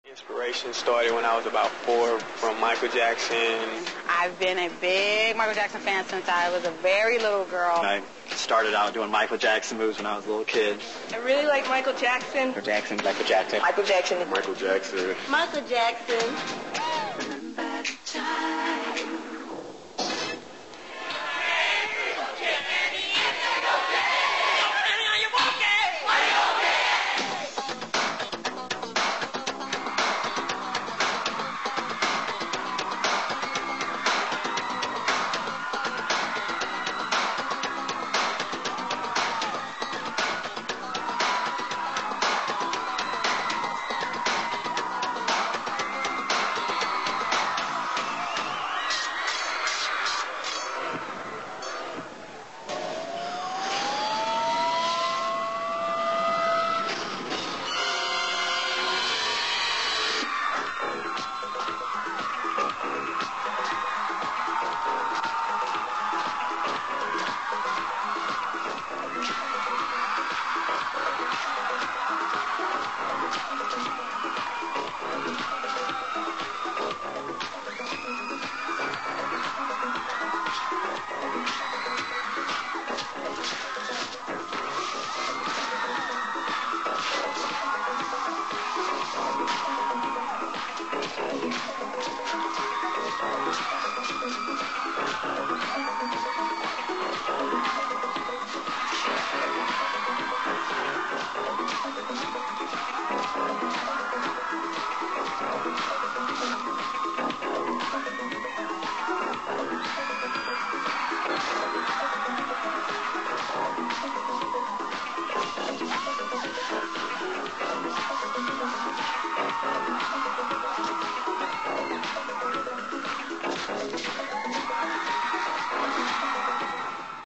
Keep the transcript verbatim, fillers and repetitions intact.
Inspiration started when I was about four from Michael Jackson. I've been a big Michael Jackson fan since I was a very little girl. I started out doing Michael Jackson moves when I was a little kid. I really like Michael Jackson. Michael Jackson. Michael Jackson. Michael Jackson. Michael Jackson. Michael Jackson.